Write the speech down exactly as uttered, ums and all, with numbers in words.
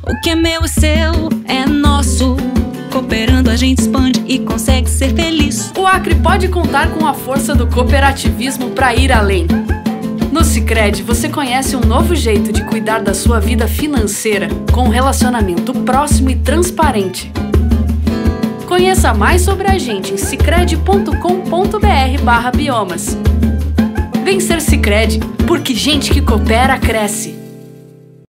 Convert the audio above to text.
O que é meu e seu é nosso. Cooperando a gente expande e consegue ser feliz. O Acre pode contar com a força do cooperativismo para ir além. No Sicredi, você conhece um novo jeito de cuidar da sua vida financeira, com um relacionamento próximo e transparente. Conheça mais sobre a gente em sicredi ponto com ponto br barra biomas. Vem ser Sicredi, porque gente que coopera cresce.